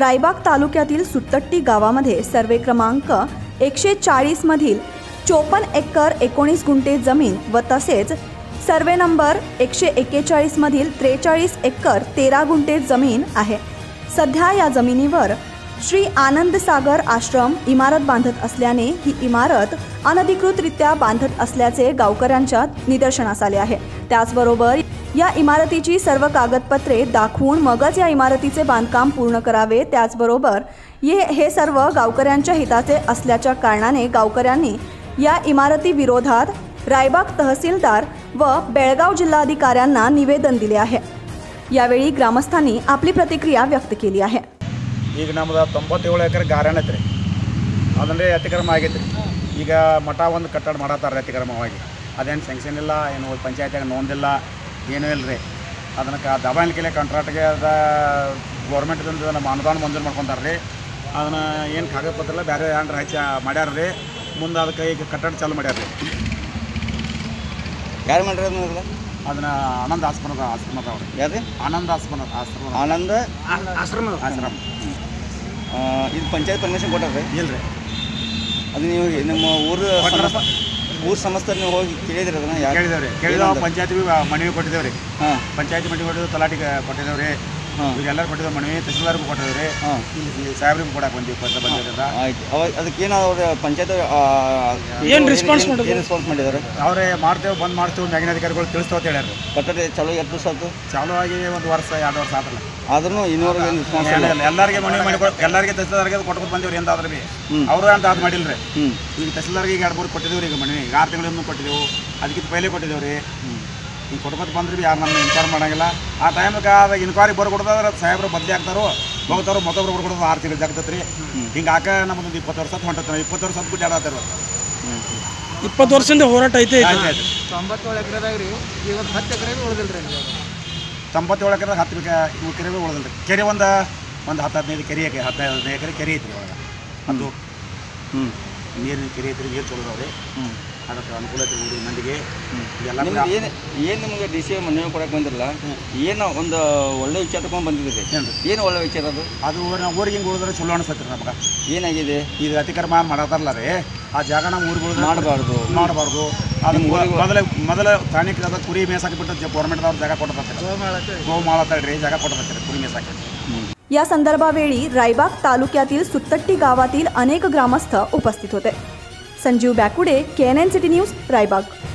रायबाग तालुक्यातील सुत्तट्टी गावामध्ये सर्वे क्रमांक 140 मधील 54 एकर 19 गुंठे जमीन व तसेच सर्वे नंबर 141 मधील 43 एकर 13 गुंठे जमीन आहे। सध्या या जमिनीवर श्री आनंद सागर आश्रम इमारत बांधत असल्याने ही इमारत अनधिकृतरित्या बांधत असल्याचे गावकऱ्यांच्या निदर्शनास आले आहे। त्याचबरोबर या इमारतीची सर्व कागदपत्रे दाखवून मगच या इमारतीचे बांधकाम पूर्ण करावे। त्याचबरोबर हे सर्व गावकऱ्यांच्या हिताचे असल्याच्या कारणाने गावकऱ्यांनी या इमारती विरोधात रायबाग तहसीलदार व बेळगाव जिल्हाधिकाऱ्यांना निवेदन दिले आहे। यावेळी ग्रामस्थांनी आपली प्रतिक्रिया व्यक्त केली आहे। ಈಗ ನಮ್ಮದು 97 ಎಕರೆ ಗಾರ್ಡನ್ ಐತ್ರಿ, ಅದಂದ್ರೆ ಅತಿಕ್ರಮ ಆಗೈತ್ರಿ। ಈಗ ಮಠ ಒಂದು ಕಟ್ಟಡ ಮಾಡತ್ತಾರ ಅತಿಕ್ರಮವಾಗಿ, ಅದೇನು ಸ್ಯಾಂಕ್ಷನ್ ಇಲ್ಲ, ಏನು ಪಂಚಾಯತಿಯಾಗ ನೋಂದಿಲ್ಲ, ಏನೂ ಇಲ್ಲ ರೀ। ಅದಕ್ಕೆ ದಬಾಯಿಕೆ ಕಾಂಟ್ರಾಕ್ಟ್ಗೆ ಅದ ಗೌರ್ಮೆಂಟ್ದಿಂದ ನಮ್ಮ ಅನುದಾನ ಮಂಜೂರು ಮಾಡ್ಕೊತಾರೆ ರೀ। ಅದನ್ನು ಏನು ಕಾಗದ ಪತ್ರ ಇಲ್ಲ, ಬೇರೆ ಏನಾರ ಹಚ್ಚಿ ಮಾಡ್ಯಾರ ರೀ। ಮುಂದೆ ಅದಕ್ಕೆ ಈಗ ಕಟ್ಟಡ ಚಾಲು ಮಾಡ್ಯಾರ ರೀ। ಯಾರು ಮಾಡ್ಯಾರ ಅದನ್ನ ಆನಂದ ಆಶ್ರಮದ ಅವ್ರು ಯಾರು ಆನಂದ ಆನಂದ ಆಶ್ರಮ ಇದು ಪಂಚಾಯತ್ ಪರ್ಮಿಷನ್ ಕೊಟ್ಟಾರೆ ಇಲ್ರಿ? ಅದು ನೀವು ನಮ್ಮ ಊರು ಸಂಸ್ಥೆ ನೀವು ಹೋಗಿ ಕೇಳಿದ್ರಿ ಅದನ್ನ ಕೇಳಿದೆವು ಪಂಚಾಯತಿ ಮನವಿ ಕೊಟ್ಟಿದ್ದೇವೆ ರೀ। ಪಂಚಾಯತಿ ಮನವಿ ಕೊಟ್ಟಿದ್ದು, ತಲಾಟಿಗೆ ಕೊಟ್ಟಿದ್ದೇವೆ ರೀ, ಎಲ್ಲರೂ ಕೊಟ್ಟಿದ್ದೇವೆ ಮನವಿ, ತಹಸೀಲ್ದಾರ್ಗೂ ಕೊಟ್ಟಿದ್ದೇವೆ ರೀ, ಸಾಹೇಬ್ರಿಗೂ ಕೊಡಕ್ಕೆ ಬಂದಿದ್ದರಿಂದ ಆಯ್ತು। ಅದಕ್ಕೇನು ಅವ್ರ ಪಂಚಾಯತ್ ಏನು ರೆಸ್ಪಾನ್ಸ್ ಮಾಡಿದ್ದಾರೆ? ಅವರೇ ಮಾಡ್ತೇವೆ, ಬಂದ್ ಮಾಡ್ತೇವೆ, ಮ್ಯಾಗಿನ ಅಧಿಕಾರಿಗಳು ತಿಳಿಸ್ತೇವೆ ಅಂತ ಹೇಳ್ಯಾರ। ಕಟ್ಟಡ ಚಾಲೂ ಎಷ್ಟು ವರ್ಷ ಆಯ್ತು? ಚಾಲೂ ಆಗಿ 1 ವರ್ಷ 2 ವರ್ಷ ಆತಲ್ಲ, ಆದ್ರೂ ಇನ್ನೂವರೆಗೆ ಏನು ರೆಸ್ಪಾನ್ಸ್ ಇಲ್ಲ? ಎಲ್ಲರಿಗೆ ಮನವಿ ಮಾಡಿ ಎಲ್ಲರಿಗೆ ತಹಸೀಲ್ದಾರ್ಗೆ ಕೊಟ್ಕೊಂಡು ಬಂದೇವ್ರಿ, ಎಂದಾದ್ರೂ ಭೀ ಅವರು ಅಂತ ಅದು ಮಾಡಿಲ್ಲ ರೀ। ಈಗ ತಹಸೀಲ್ದಾರ್ಗೆ 2-3 ಕೊಟ್ಟಿದ್ದೇವೆ ರೀ, ಈಗ ಮನವಿ ಈಗ 6 ತಿಂಗಳಿಂದ ಕೊಟ್ಟಿದ್ದೆವು, ಅದಕ್ಕಿಂತ ಪೈಲೆ ಕೊಟ್ಟಿದ್ದೇವೆ ರೀ। ಈಗ ಕೊಟ್ಕೊತ ಬಂದ್ರಿ ಯಾರು ನಮ್ಮ ಇನ್ಕ್ವೈರಿ ಮಾಡೋಂಗಿಲ್ಲ। ಆ ಟೈಮ್ಗೆ ಅದು ಇನ್ಕ್ವೈರಿ ಬರ್ಕೊಡ್ದಾದ್ರೆ ಸಾಹೇಬ್ರು ಬದಲಿ ಆಗ್ತಾರೋ ಹೋಗ್ತಾರೋ, ಮತ್ತೊಬ್ರು ಬರ್ಕೊಡೋದು 6 ತಿಂಗಳು ಜಾಗ್ತೈತೆ ರೀ। ಹಿಂಗೆ ಆಕ ನಮ್ಮದೊಂದು 20 ವರ್ಷ ಹೊಂಟತ್ತೆ, 20 ವರ್ಷ ಬಿಟ್ಟು ಆಡತ್ತಾರ। 20 ವರ್ಷದಿಂದ ಹೋರಾಟ ಐತೆ। 97 ಎಕರೆದಾಗ ರೀ, ಈಗ 10 ಎಕರೆ ಉಳಿದಿಲ್ಲ ರೀ। 97 ಎಕರೆ 10 ಎಕರೆ ಉಳಿದಿಲ್ಲ ರೀ। ಕೆರೆ ಒಂದು 10-15 ಕೆರೆ 15 ಎಕರೆ ಕೆರೆ ಐತ್ರಿ ಒಳಗೆ, ಅದು ನೀರಿನ ಕೆರೆ ಐತ್ರಿ, ನೀರು ತೊಳೆದವ್ರಿ, ಅದಕ್ಕೆ ಅನುಕೂಲ ಐತ್ರಿ ಊರಿನ ಮಂದಿಗೆ ಎಲ್ಲ। ಏನು ನಿಮಗೆ ಡಿ ಸಿ ಮನವಿ ಕೊಡಕ್ಕೆ ಬಂದಿರಲ್ಲ, ಏನು ಒಂದು ಒಳ್ಳೆ ವಿಚಾರ ತಗೊಂಡು ಬಂದಿದ್ದೀರಿ? ಏನು ಒಳ್ಳೆ ವಿಚಾರ ಅದು? ಅದು ಊರಿಗೆ ಹಿಂಗೆ ಉಳಿದ್ರೆ ಚಲೋ ಅನಿಸ್ತೈತಿ ನಮ್ಗೆ। ಏನಾಗಿದೆ ಈಗ ಅತಿಕ್ರಮ ಮಾಡತ್ತಾರಲ್ಲ ರೀ, ಆ ಜಾಗ ನಮ್ಮ ಊರಿಗೆ ಮಾಡಬಾರ್ದು ಅದು ಮೊದಲ ಸ್ಥಾನಿಕ ಅದ ಕುರಿ ಮೇಸಾಕಿ ಬಿಟ್ಟು ಗೌರ್ಮೆಂಟ್ದವ್ರು ಜಾಗ ಕೊಟ್ಟಬರ್ತಾರೆ, ಗೋ ಮಾಳತ್ತಾಳ್ರಿ ಜಾಗ ಕೊಟ್ಟಬರ್ತಾರೆ कुरी मेसाकी। या संदर्भावेळी रायबाग तालुक्यातील सुत्तट्टी गावातील अनेक ग्रामस्थ उपस्थित होते। Sanjeev Bakude, KNN city news, Raibag.